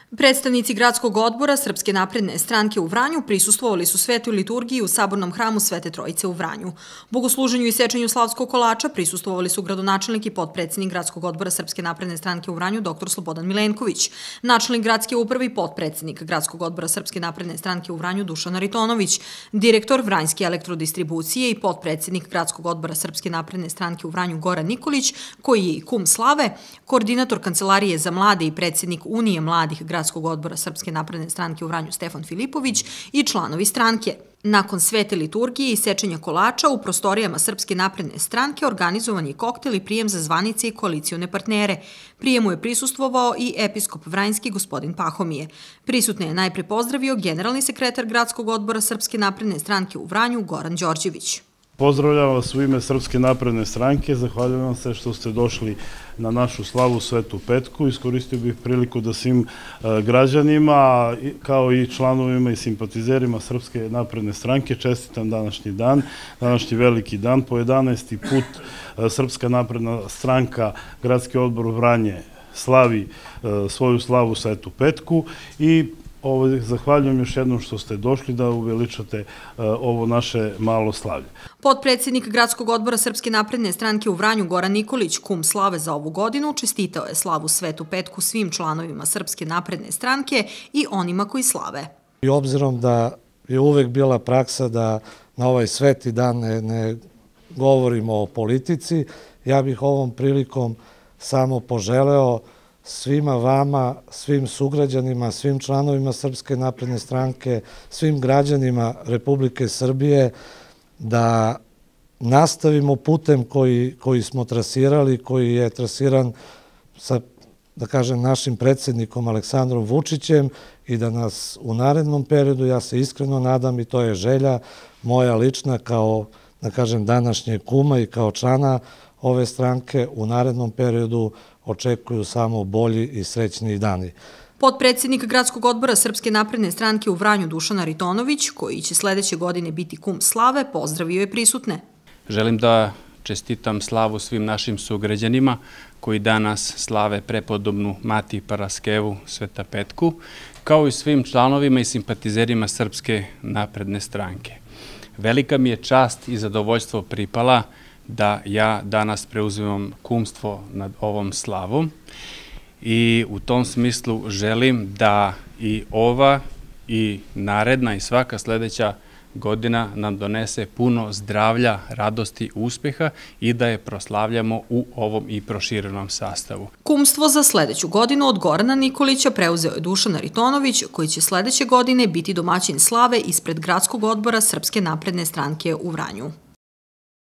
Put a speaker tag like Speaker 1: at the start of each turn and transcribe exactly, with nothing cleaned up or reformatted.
Speaker 1: Predstavnici Gradskog odbora Srpske napredne stranke u Vranju prisustvovali su svetoj liturgiji u Sabornom hramu Svete Trojice u Vranju. Bogosluženju i sečenju slavskog kolača prisustvovali su gradonačelnik i potpredsednik Gradskog odbora Srpske napredne stranke u Vranju dr Slobodan Milenković, načelnik gradske uprave i potpredsednik Gradskog odbora Srpske napredne stranke u Vranju Dušan Aritonović, direktor Vranjske elektrodistribucije i potpredsednik Gradskog odbora Srpske napredne stranke u Vranju Goran Nikolić, koji je i kum slave, koordinator Kancelarije za mlade i predsednik Unije mladih Gradskog odbora Srpske napredne stranke u Vranju Stefan Filipović i članovi stranke. Nakon svete liturgije i sečenja kolača u prostorijama Srpske napredne stranke organizovan je koktel i prijem za zvanice i koalicione partnere. Prijemu je prisustvovao i episkop Vranjski gospodin Pahomije. Prisutne je najpre pozdravio generalni sekretar Gradskog odbora Srpske napredne stranke u Vranju Goran Đorđević.
Speaker 2: Pozdravljam vas u ime Srpske napredne stranke, zahvaljujem vam se što ste došli na našu slavu Svetu Petku. Iskoristio bih priliku da svim građanima, kao i članovima i simpatizerima Srpske napredne stranke, čestitam današnji dan, današnji veliki dan. Po jedanaesti put Srpska napredna stranka, Gradski odbor Vranje, slavi svoju slavu Svetu Petku i zahvaljujem još jednom što ste došli da uveličate ovo naše malo slavlje.
Speaker 1: Potpredsednik Gradskog odbora Srpske napredne stranke u Vranju Goran Nikolić, kum slave za ovu godinu, čestitao je slavu Svetu Petku svim članovima Srpske napredne stranke i onima koji slave.
Speaker 3: I obzirom da je uvek bila praksa da na ovaj sveti dan ne govorimo o politici, ja bih ovom prilikom samo poželeo svima vama, svim sugrađanima, svim članovima Srpske napredne stranke, svim građanima Republike Srbije da nastavimo putem koji smo trasirali, koji je trasiran sa, da kažem, našim predsednikom Aleksandrom Vučićem i da nas u narednom periodu, ja se iskreno nadam i to je želja moja lična kao, da kažem, današnje kuma i kao člana ove stranke u narednom periodu očekuju samo bolji i srećniji dani.
Speaker 1: Potpredsednik Gradskog odbora Srpske napredne stranke u Vranju Dušan Aritonović, koji će sledeće godine biti kum slave, pozdravio je prisutne.
Speaker 4: Želim da čestitam slavu svim našim sugrađanima koji danas slave prepodobnu Mati Paraskevu Sveta Petku, kao i svim članovima i simpatizerima Srpske napredne stranke. Velika mi je čast i zadovoljstvo pripala da ja danas preuzimam kumstvo nad ovom slavom i u tom smislu želim da i ova i naredna i svaka sledeća godina nam donese puno zdravlja, radosti, uspeha i da je proslavljamo u ovom i proširenom sastavu.
Speaker 1: Kumstvo za sledeću godinu od Gorana Nikolića preuzeo je Dušan Aritonović, koji će sledeće godine biti domaćin slave ispred Gradskog odbora Srpske napredne stranke u Vranju.